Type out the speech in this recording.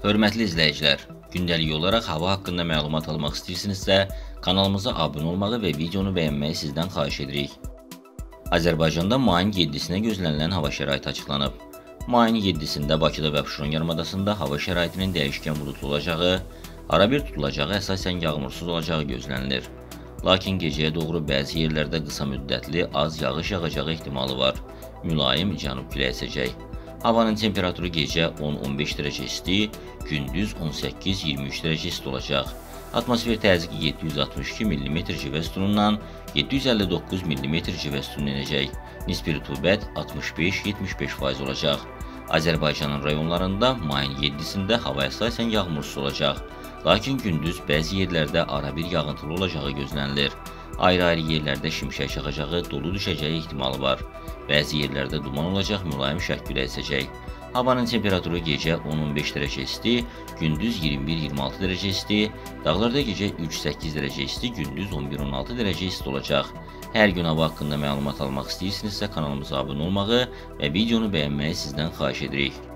Hörmətli izləyicilər, gündəlik olaraq hava haqqında məlumat almaq istəyirsinizsə, kanalımıza abunə olmağı və videonu bəyənməyi sizdən xahiş edirik. Azərbaycanda mayın 7-sinə gözlənilən hava şəraiti açıqlanıb. Mayın 7-sində Bakıda və Abşeron yarımadasında hava şəraitinin dəyişkən buludlu olacağı, arabir tutulacağı, əsasən yağmursuz olacağı gözlənilir. Lakin gecəyə doğru bəzi yerlərdə qısa müddətli az yağış yağacağı ehtimalı var. Mülayim cənub küləyi əsəcək. Havanın temperaturu gecə 10-15 dərəcə isti, gündüz 18-23 dərəcə isti olacaq. Atmosfer təzyiqi 762 mm civə sütunundan 759 mm civə sütununa enəcək. Nisbi rütubət 65-75% olacaq. Azərbaycanın rayonlarında mayın 7-sində hava əsasən yağmursuz olacaq. Lakin gündüz bəzi yerlərdə arabir yağıntılı olacağı gözlənilir. Ayrı-ayrı yerlərdə şimşək çaxacağı, dolu düşəcəyi ehtimalı var. Bəzi yerlərdə duman olacaq, mülayim şərq küləyi əsəcək. Havanın temperaturu gecə 10-15 dərəcə isti, gündüz 21-26 dərəcə isti, dağlarda gecə 3-8 dərəcə isti, gündüz 11-16 dərəcə isti olacaq. Hər gün hava haqqında məlumat almaq istəyirsinizsə kanalımıza abunə olmağı və videonu bəyənməyi sizdən xahiş edirik.